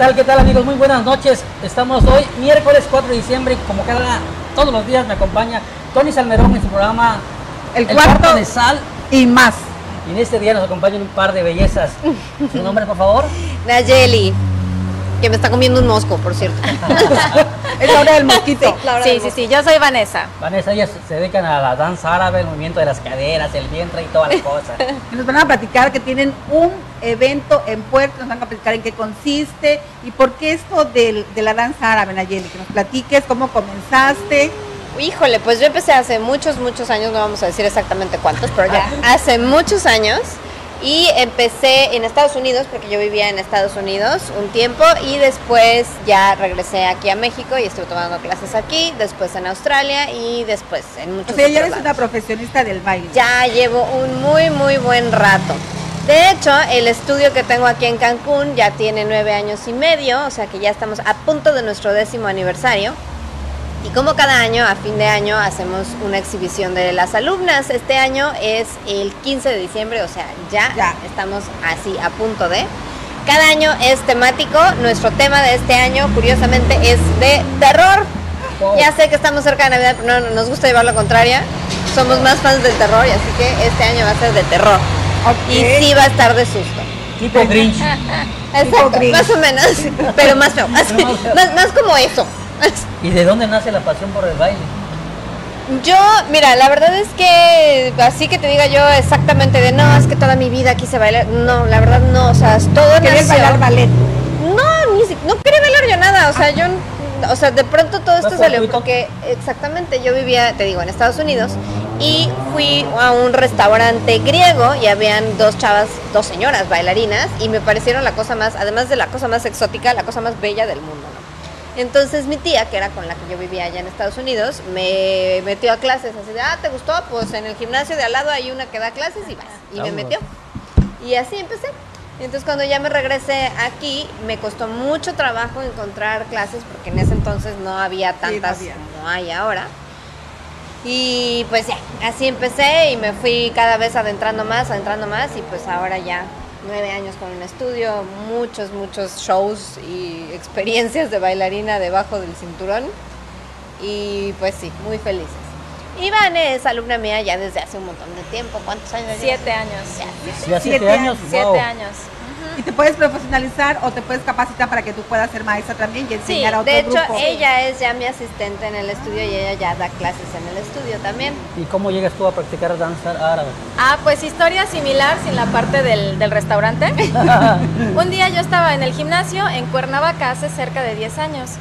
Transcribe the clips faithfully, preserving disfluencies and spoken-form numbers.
tal, qué tal amigos? Muy buenas noches. Estamos hoy, miércoles cuatro de diciembre, y como cada, todos los días me acompaña Tony Salmerón en su programa El, el cuarto, cuarto de sal y más. Y en este día nos acompañan un par de bellezas. ¿Su nombre, por favor? Nayeli, que me está comiendo un mosco, por cierto. Es la hora del mosquito. Sí, sí, sí, sí, sí, yo soy Vanessa. Vanessa, ellas se dedican a la danza árabe, el movimiento de las caderas, el vientre y todas las cosas. Y nos van a platicar que tienen un evento en Puerto, nos van a platicar en qué consiste y por qué esto de, de la danza árabe, Nayeli, que nos platiques cómo comenzaste. Híjole, pues yo empecé hace muchos, muchos años, no vamos a decir exactamente cuántos, pero ya hace muchos años. Y empecé en Estados Unidos, porque yo vivía en Estados Unidos un tiempo, y después ya regresé aquí a México y estuve tomando clases aquí, después en Australia y después en muchos otros lados. O sea, ya eres lados. una profesionista del baile. Ya llevo un muy, muy buen rato. De hecho, el estudio que tengo aquí en Cancún ya tiene nueve años y medio, o sea que ya estamos a punto de nuestro décimo aniversario. Y como cada año, a fin de año, hacemos una exhibición de las alumnas. Este año es el quince de diciembre, o sea, ya, ya estamos así a punto de. Cada año es temático. Nuestro tema de este año, curiosamente, es de terror. Wow. Ya sé que estamos cerca de Navidad, pero no, nos gusta llevar la contraria. Somos más fans del terror, y así que este año va a ser de terror. Okay. Y sí va a estar de susto. Tipo Grinch. Exacto, Grinch. Más o menos, pero más feo. Más, más, más como eso. ¿Y de dónde nace la pasión por el baile? Yo, mira, la verdad es que así que te diga yo exactamente de no, es que toda mi vida quise bailar. No, la verdad no, o sea, todo ¿Querías bailar ballet? No, ni siquiera, no quería bailar yo nada, o sea, ah. yo, o sea, de pronto todo esto salió porque exactamente yo vivía, te digo, en Estados Unidos y fui a un restaurante griego y habían dos chavas, dos señoras bailarinas y me parecieron la cosa más, además de la cosa más exótica, la cosa más bella del mundo, ¿no? Entonces mi tía, que era con la que yo vivía allá en Estados Unidos, me metió a clases así de, ah, ¿te gustó? Pues en el gimnasio de al lado hay una que da clases y vas. Y me metió. Y así empecé. Y entonces cuando ya me regresé aquí, me costó mucho trabajo encontrar clases porque en ese entonces no había tantas sí, no había. como hay ahora. Y pues ya, así empecé y me fui cada vez adentrando más, adentrando más y pues ahora ya nueve años con un estudio, muchos, muchos shows y experiencias de bailarina debajo del cinturón y pues sí, muy felices. Iván es alumna mía ya desde hace un montón de tiempo. ¿Cuántos años? Siete años. Ya, ¿Ya siete, siete años? Siete wow. años. Uh-huh. Y te puedes profesionalizar o te puedes capacitar para que tú puedas ser maestra también y enseñar sí, a otro de hecho, grupo. ella es ya mi asistente en el estudio y ella ya da clases en el estudio también. ¿Y cómo llegas tú a practicar danza árabe? Ah, pues historia similar sin la parte del, del restaurante. Un día yo estaba en el gimnasio en Cuernavaca hace cerca de diez años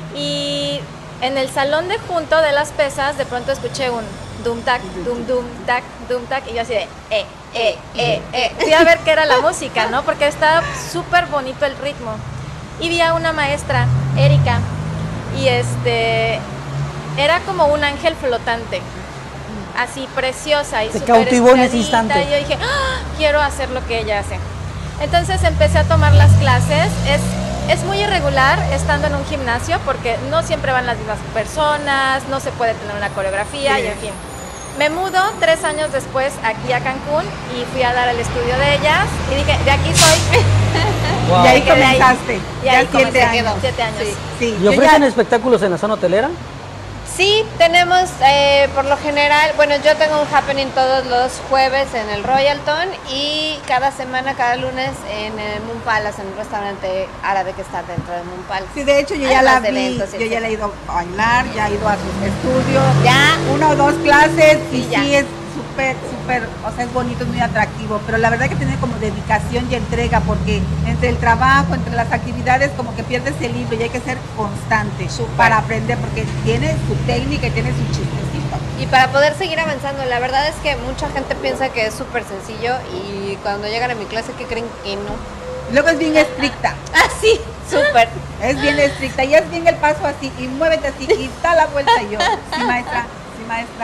y en el salón de junto de las pesas de pronto escuché un dum tac, dum dum tac, dum tac y yo así de eh, eh, eh, eh. Fui a ver qué era la música, ¿no? Porque estaba súper bonito el ritmo. Y vi a una maestra, Erika, y este era como un ángel flotante, así preciosa y te súper cautivó en ese instante. Y yo dije, ¡ah! Quiero hacer lo que ella hace. Entonces empecé a tomar las clases. Es Es muy irregular estando en un gimnasio porque no siempre van las mismas personas, no se puede tener una coreografía sí. y en fin. Me mudo tres años después aquí a Cancún y fui a dar el estudio de ellas y dije, de aquí soy. Wow. Y ahí comenzaste. Ahí. Y ahí ya siete años. Siete años. Sí, sí. ¿Y ofrecen ya... espectáculos en la zona hotelera? Sí, tenemos eh, por lo general, bueno, yo tengo un happening todos los jueves en el Royalton y cada semana, cada lunes en el Moon Palace, en un restaurante árabe que está dentro del Moon Palace. Sí, de hecho yo ya la vi, eventos, yo ya le he ido a bailar, ya he ido a sus estudios, ya una o dos clases y, y ya. sí es súper, súper, o sea, es bonito, es muy atractivo, pero la verdad que tiene como dedicación y entrega porque entre el trabajo, entre las actividades, como que pierdes el hilo y hay que ser constante super. Para aprender porque tiene su técnica y tiene su chistecito. Y para poder seguir avanzando, la verdad es que mucha gente piensa que es súper sencillo y cuando llegan a mi clase, ¿qué creen que no? Luego es bien estricta. Ah, sí, súper. Es bien estricta y es bien el paso así y muévete así y da la vuelta y yo, sí maestra. Maestra.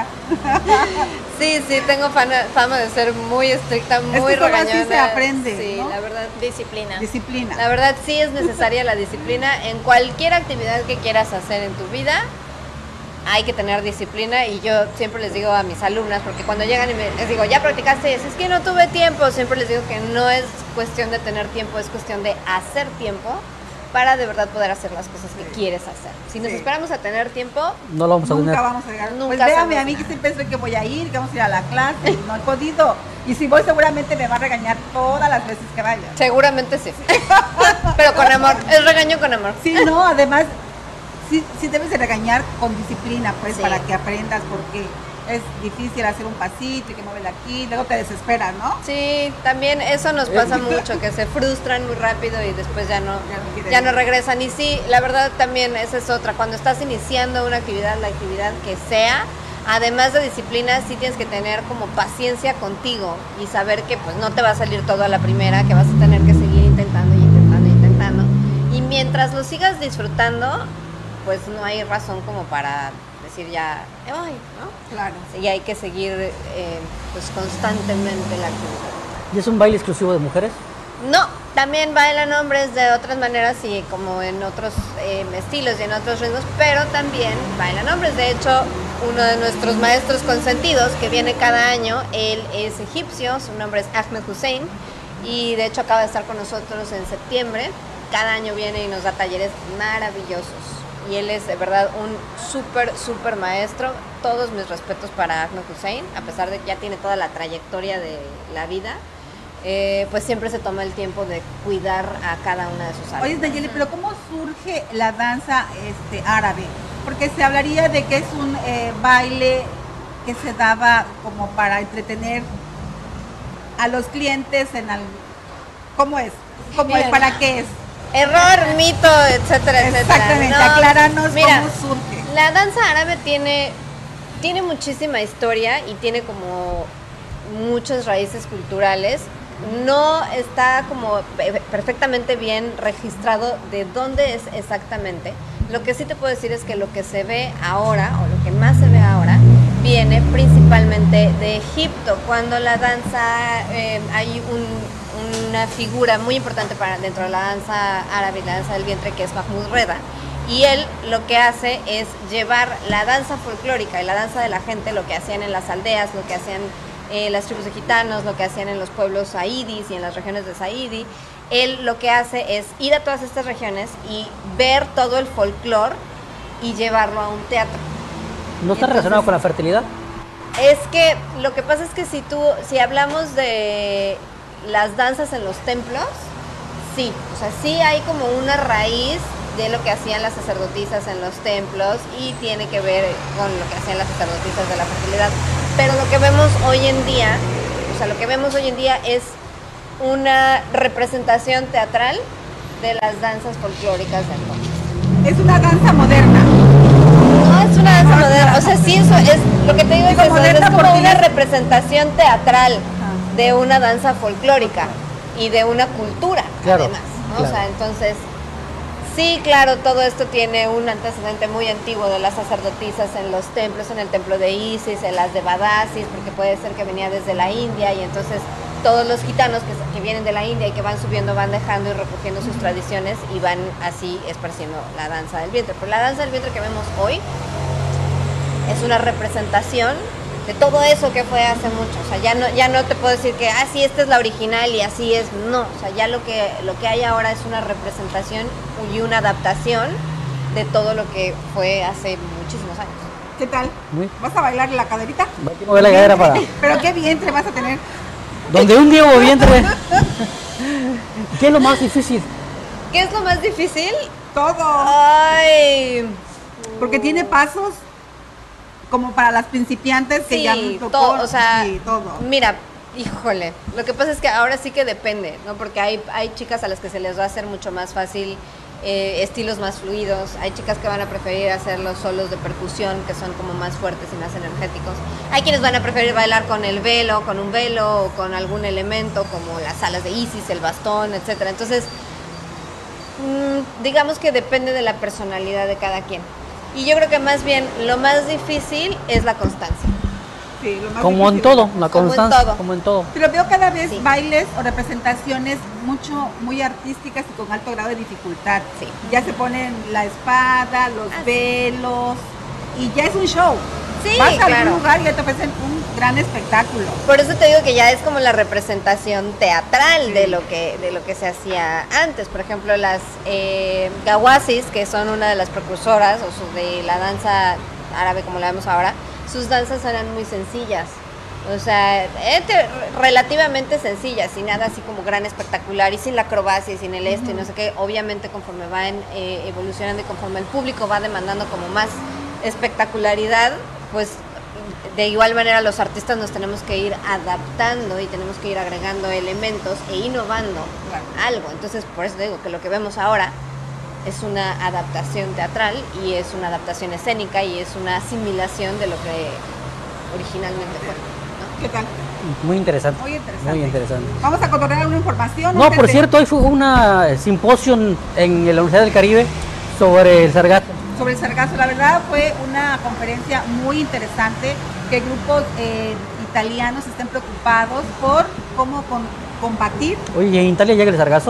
Sí, sí, tengo fama, fama de ser muy estricta, muy es que regañona. Así se aprende. Sí, ¿no? la verdad. Disciplina. Disciplina. La verdad sí es necesaria la disciplina en cualquier actividad que quieras hacer en tu vida. Hay que tener disciplina y yo siempre les digo a mis alumnas, porque cuando llegan y me, les digo, ¿ya practicaste? Es que no tuve tiempo. Siempre les digo que no es cuestión de tener tiempo, es cuestión de hacer tiempo para de verdad poder hacer las cosas que sí. quieres hacer. Si nos sí. esperamos a tener tiempo, no lo vamos a nunca tener. vamos a llegar. Nunca pues véame sabemos. a mí que siempre sé que voy a ir, que vamos a ir a la clase, y no he podido. Y si voy seguramente me va a regañar todas las veces que vaya. Seguramente sí. Pero con amor, es regaño con amor. Sí, no, además, sí, sí debes de regañar con disciplina, pues, Sí. para que aprendas, porque es difícil hacer un pasito y que muévela aquí, luego te desesperas, ¿no? Sí, también eso nos pasa mucho, que se frustran muy rápido y después ya no, Ya no quieren ya no ir. regresan. Y sí, la verdad también esa es otra. Cuando estás iniciando una actividad, la actividad que sea, además de disciplina, sí tienes que tener como paciencia contigo y saber que pues no te va a salir todo a la primera, que vas a tener que seguir intentando y intentando y intentando. Y mientras lo sigas disfrutando, pues no hay razón como para decir ya, ay, ¿no? Claro. Y hay que seguir eh, pues constantemente la actividad. ¿Y es un baile exclusivo de mujeres? No, también bailan hombres de otras maneras y como en otros eh, estilos y en otros ritmos, pero también bailan hombres. De hecho, uno de nuestros maestros consentidos que viene cada año, él es egipcio, su nombre es Ahmed Hussein y de hecho acaba de estar con nosotros en septiembre. Cada año viene y nos da talleres maravillosos. Y él es de verdad un súper, súper maestro. Todos mis respetos para Ahmed Hussein, a pesar de que ya tiene toda la trayectoria de la vida, eh, pues siempre se toma el tiempo de cuidar a cada una de sus alumnos. Oye, Nayeli, pero ¿cómo surge la danza este, árabe? Porque se hablaría de que es un eh, baile que se daba como para entretener a los clientes en algo. ¿Cómo es? ¿Cómo es? Bien. ¿Para qué es? Error, mito, etcétera, etcétera. Exactamente, No, acláranos mira, cómo surge. La danza árabe tiene, tiene muchísima historia y tiene como muchas raíces culturales. No está como perfectamente bien registrado de dónde es exactamente. Lo que sí te puedo decir es que lo que se ve ahora, o lo que más se ve ahora, viene principalmente de Egipto, cuando la danza, eh, hay un, una figura muy importante para dentro de la danza árabe, la danza del vientre, que es Mahmoud Reda, y él lo que hace es llevar la danza folclórica y la danza de la gente, lo que hacían en las aldeas, lo que hacían eh, las tribus de gitanos, lo que hacían en los pueblos saidis y en las regiones de Saidi. Él lo que hace es ir a todas estas regiones y ver todo el folclore y llevarlo a un teatro. ¿No está Entonces, relacionado con la fertilidad? Es que lo que pasa es que si tú, si hablamos de las danzas en los templos, sí, o sea, sí hay como una raíz de lo que hacían las sacerdotisas en los templos y tiene que ver con lo que hacían las sacerdotisas de la fertilidad. Pero lo que vemos hoy en día, o sea, lo que vemos hoy en día es una representación teatral de las danzas folclóricas del mundo. Es una danza moderna. No es una danza moderna, o sea, sí, eso es lo que te digo, es, Digo, eso, es moderna como porque una es- representación teatral Ajá. de una danza folclórica y de una cultura, Claro, además, ¿no? claro. O sea, entonces, sí, claro, todo esto tiene un antecedente muy antiguo de las sacerdotisas en los templos, en el templo de Isis, en las de Badasis, porque puede ser que venía desde la India y entonces todos los gitanos que, que vienen de la India y que van subiendo van dejando y recogiendo sus tradiciones y van así esparciendo la danza del vientre. Pero la danza del vientre que vemos hoy es una representación de todo eso que fue hace mucho. O sea, ya no, ya no te puedo decir que, ah, sí, esta es la original y así es. No, o sea, ya lo que, lo que hay ahora es una representación y una adaptación de todo lo que fue hace muchísimos años. ¿Qué tal? Muy. ¿Vas a bailar la caderita? Hay que mover la cadera para... Pero qué vientre vas a tener. Donde un Diego vientre. ¿Qué es lo más difícil? ¿Qué es lo más difícil? Todo. Ay, Porque tiene pasos como para las principiantes que sí, ya me tocó. todo, o sea, Sí, todo. mira, híjole, lo que pasa es que ahora sí que depende, ¿no? Porque hay, hay chicas a las que se les va a hacer mucho más fácil eh, estilos más fluidos, hay chicas que van a preferir hacer los solos de percusión, que son como más fuertes y más energéticos, hay quienes van a preferir bailar con el velo, con un velo o con algún elemento como las alas de Isis, el bastón, etcétera. Entonces, mmm, digamos que depende de la personalidad de cada quien. Y yo creo que más bien lo más difícil es la constancia. Sí, lo más Como en difícil. todo, la Como en constancia, todo. como en todo. Pero veo cada vez Sí. bailes o representaciones mucho, muy artísticas y con alto grado de dificultad. Sí. Ya se ponen la espada, los Ah, sí. velos y ya es un show. Sí, vas a claro. algún lugar y ya te ofrecen un gran espectáculo. Por eso te digo que ya es como la representación teatral sí. de lo que de lo que se hacía antes. Por ejemplo, las eh, gawasis, que son una de las precursoras o su, de la danza árabe como la vemos ahora, sus danzas eran muy sencillas. O sea, entre, relativamente sencillas, sin nada así como gran espectacular y sin la acrobacia y sin el esto uh-huh. y no sé qué. Obviamente conforme van eh, evolucionando y conforme el público va demandando como más espectacularidad, pues de igual manera los artistas nos tenemos que ir adaptando y tenemos que ir agregando elementos e innovando claro. algo. Entonces, por eso digo que lo que vemos ahora es una adaptación teatral y es una adaptación escénica y es una asimilación de lo que originalmente fue. ¿Qué tal? Muy interesante. Muy interesante. Muy interesante. Vamos a controlar alguna información. No, por de... cierto, hoy fue una simposio en la Universidad del Caribe sobre el sargazo. Sobre el sargazo, la verdad fue una conferencia muy interesante, que grupos eh, italianos estén preocupados por cómo con, combatir. Oye, ¿en Italia llega el sargazo?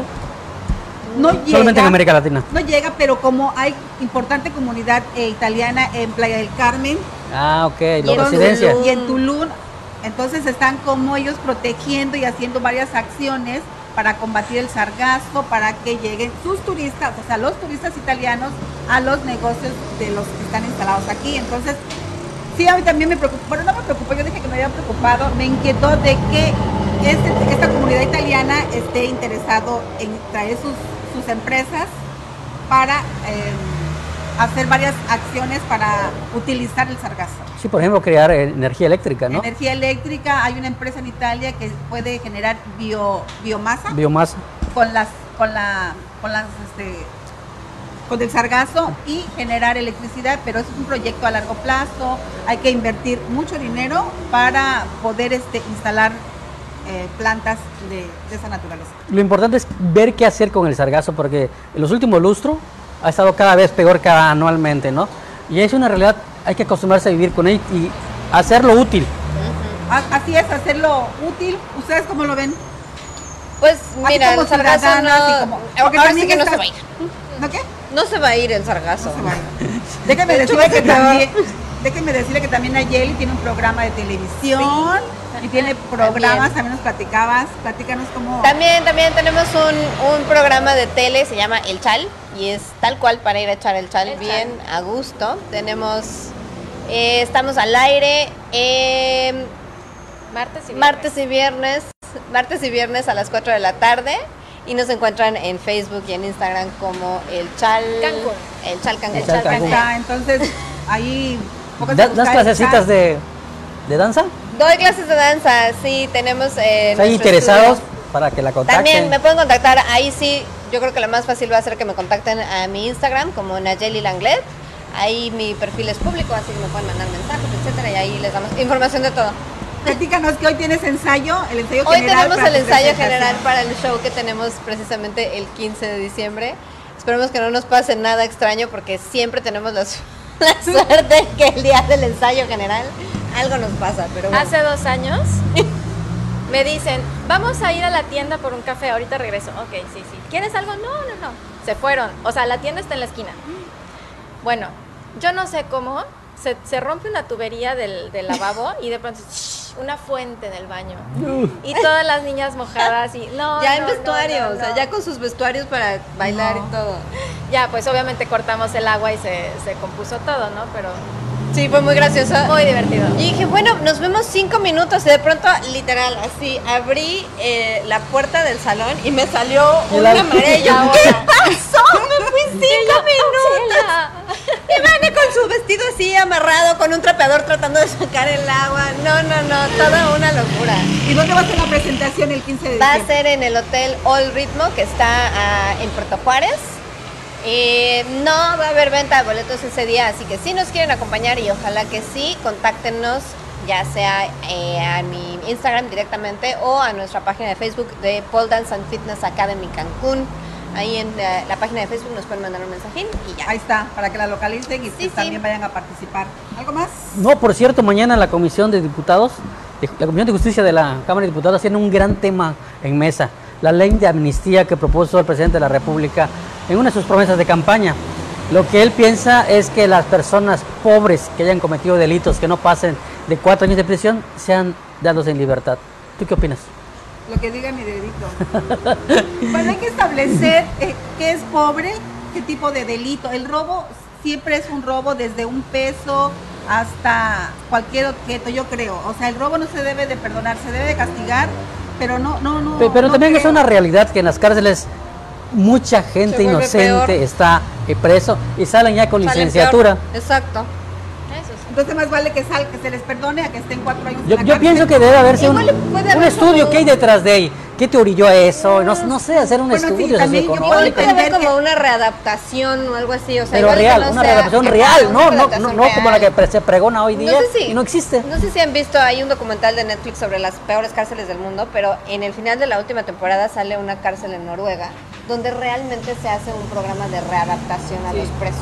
No llega. Solamente en América Latina. No llega, pero como hay importante comunidad eh, italiana en Playa del Carmen. Ah, ok, la residencia. Y en Tulum. Entonces están como ellos protegiendo y haciendo varias acciones para combatir el sargazo, para que lleguen sus turistas, o sea, los turistas italianos a los negocios de los que están instalados aquí. Entonces, sí, a mí también me preocupó, bueno, no me preocupó, yo dije que me había preocupado, me inquietó de que este, esta comunidad italiana esté interesado en traer sus, sus empresas para eh, hacer varias acciones para utilizar el sargazo. Sí, por ejemplo, crear energía eléctrica, ¿no? Energía eléctrica, hay una empresa en Italia que puede generar bio, biomasa. Biomasa. Con las, con la, con las, este, con el sargazo y generar electricidad, pero es un proyecto a largo plazo, hay que invertir mucho dinero para poder este, instalar eh, plantas de, de esa naturaleza. Lo importante es ver qué hacer con el sargazo, porque en los últimos lustros ha estado cada vez peor cada anualmente, ¿no? Y es una realidad, hay que acostumbrarse a vivir con él y hacerlo útil. Así es, hacerlo útil. ¿Ustedes cómo lo ven? Pues mira, el sargazo no, como, ahora sí que no se va a ir. ¿No qué? No se va a ir el sargazo. No se va a ir. Déjeme de decirle que también, déjeme decirle que también Nayeli tiene un programa de televisión sí. y tiene programas, también. también nos platicabas, platícanos cómo. También, también tenemos un, un programa de tele, se llama El Chal, y es tal cual para ir a echar el chal el bien chal. a gusto. Tenemos, eh, estamos al aire eh, martes y viernes. martes y viernes, martes y viernes a las cuatro de la tarde. Y nos encuentran en Facebook y en Instagram como El Chal Cancún. El Chal Cancún. El Chal Cancún. Entonces, ahí... ¿Das clasecitas de, de danza? Doy clases de danza, sí, tenemos... Eh, ¿Están interesados estudio. para que la contacten? También me pueden contactar, ahí sí, yo creo que lo más fácil va a ser que me contacten a mi Instagram como Nayeli Langlet. Ahí mi perfil es público, así que me pueden mandar mensajes, etcétera, y ahí les damos información de todo. Platícanos que hoy tienes ensayo, el ensayo hoy general. Hoy tenemos el ensayo general para el show que tenemos precisamente el quince de diciembre. Esperemos que no nos pase nada extraño porque siempre tenemos la, la suerte que el día del ensayo general algo nos pasa. Pero bueno. Hace dos años me dicen, vamos a ir a la tienda por un café, ahorita regreso. Ok, sí, sí. ¿Quieres algo? No, no, no. Se fueron. O sea, la tienda está en la esquina. Bueno, yo no sé cómo, se, se rompe una tubería del, del lavabo y de pronto... una fuente en el baño y todas las niñas mojadas y no ya no, en vestuario, no, no, o sea, no. ya con sus vestuarios para bailar no. y todo. Ya, pues obviamente cortamos el agua y se, se compuso todo, ¿no? Pero sí, fue muy gracioso, muy divertido. Y dije, bueno, nos vemos cinco minutos y de pronto, literal, así, abrí eh, la puerta del salón y me salió una marea. ¿Qué pasó? Me fui cinco minutos. Y Vane con su vestido así amarrado, con un trapeador tratando de sacar el agua. No, no, no, toda una locura. ¿Y dónde va a ser la presentación el quince de va diciembre? Va a ser en el Hotel All Ritmo, que está uh, en Puerto Juárez. Eh, no va a haber venta de boletos ese día, así que si nos quieren acompañar y ojalá que sí, contáctenos ya sea eh, a mi Instagram directamente o a nuestra página de Facebook de Pole Dance and Fitness Academy Cancún. Ahí en la, la página de Facebook nos pueden mandar un mensajín y ya. Ahí está, para que la localicen y sí, también sí. vayan a participar. ¿Algo más? No, por cierto, mañana la Comisión de Diputados, la Comisión de Justicia de la Cámara de Diputados tiene un gran tema en mesa, la ley de amnistía que propuso el presidente de la República en una de sus promesas de campaña. Lo que él piensa es que las personas pobres que hayan cometido delitos que no pasen de cuatro años de prisión sean dados en libertad. ¿Tú qué opinas? Lo que diga mi dedito. Bueno, hay que establecer eh, qué es pobre, qué tipo de delito. El robo siempre es un robo desde un peso hasta cualquier objeto, yo creo. O sea, el robo no se debe de perdonar, se debe de castigar, pero no, no, no. Pero, pero no también creo. es una realidad que en las cárceles mucha gente inocente peor. está eh, preso y salen ya con Salen licenciatura. peor. Exacto. Eso sí. Entonces más vale que sal, que se les perdone a que estén cuatro años Yo, en la yo cárcel. pienso que debe haberse un, Igual puede un haber estudio como- que hay detrás de ahí. ¿Qué te orilló a eso? No, no sé, hacer un Bueno, sí, estudio también yo socioeconómico. Igual puede haber entender como que- una readaptación o algo así, o sea, Pero igual que real, no una sea- readaptación Ajá, real, una no, no, no, readaptación no como la real. que se pregona hoy día No sé si- y no existe. No sé si han visto, hay un documental de Netflix sobre las peores cárceles del mundo, pero en el final de la última temporada sale una cárcel en Noruega, donde realmente se hace un programa de readaptación a Sí. los presos.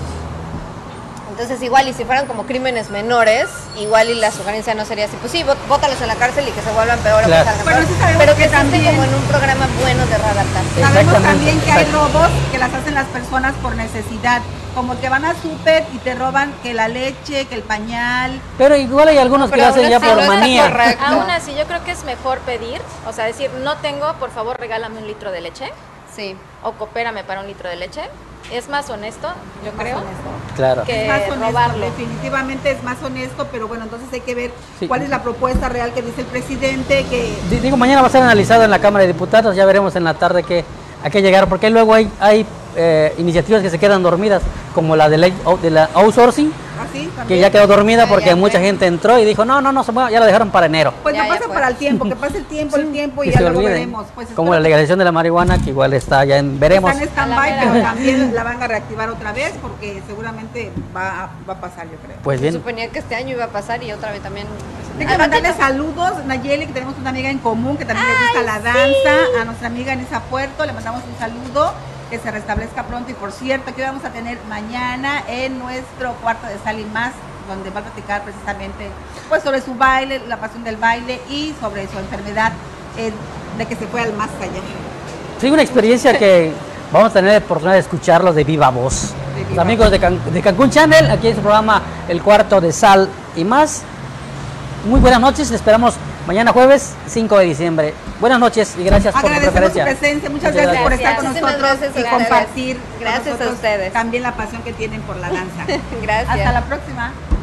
Entonces igual, y si fueran como crímenes menores, igual y la sugerencia no sería así, pues sí, bó- bótalos en la cárcel y que se vuelvan peor o Claro. que salgan Bueno, peor, sí sabemos pero que que se esté también- como en un programa bueno de readaptación. Sabemos Exactamente, también que hay exacto. robos que las hacen las personas por necesidad, como que van al súper y te roban que la leche, que el pañal. Pero igual hay algunos que Pero lo hacen aún ya así por no está manía. correcto. Aún así, yo creo que es mejor pedir, o sea, decir, no tengo, por favor, regálame un litro de leche, Sí. o coopérame para un litro de leche. Es más honesto, yo Más creo, honesto. Claro. que Es más honesto, robarlo. definitivamente es más honesto, pero bueno, entonces hay que ver Sí. cuál es la propuesta real que dice el presidente, que Di- Digo, mañana va a ser analizado en la Cámara de Diputados, ya veremos en la tarde qué, a qué llegar, porque luego hay, hay eh, iniciativas que se quedan dormidas, como la de, ley, de la outsourcing, así que también. ya quedó dormida Ah, porque ya mucha fue. gente entró y dijo, no, no, no, se mueva, ya la dejaron para enero. Pues Ya, no ya pasa fue. para el tiempo, que pase el tiempo, el tiempo y Que ya se luego olviden. veremos. Pues Como la espero legalización de la marihuana, que igual está ya en, veremos. Está en A la stand-by, mera pero hora. también la van a reactivar otra vez porque seguramente va a, va a pasar, yo creo. Pues Se bien, suponía que este año iba a pasar y otra vez también. Hay que Al mandarle ratito. saludos, Nayeli, que tenemos una amiga en común que también le gusta la danza, a nuestra amiga Anisa Puerto, le mandamos un saludo, que se restablezca pronto. Y por cierto, aquí vamos a tener mañana en nuestro cuarto de Sal y Más, donde va a platicar precisamente pues sobre su baile, la pasión del baile y sobre su enfermedad eh, de que se fue al más allá. sí, una experiencia que vamos a tener la oportunidad de escucharlos de viva voz. De Los viva amigos de, Can- de Cancún Channel, aquí en su programa El Cuarto de Sal y Más. Muy buenas noches, les esperamos mañana jueves cinco de diciembre. Buenas noches y gracias por su Agradecemos su preferencia. presencia, muchas Muchas gracias, por gracias. estar con Muchísimas nosotros gracias a y ustedes. compartir con Gracias a nosotros ustedes. también la pasión que tienen por la danza. Gracias. Hasta la próxima.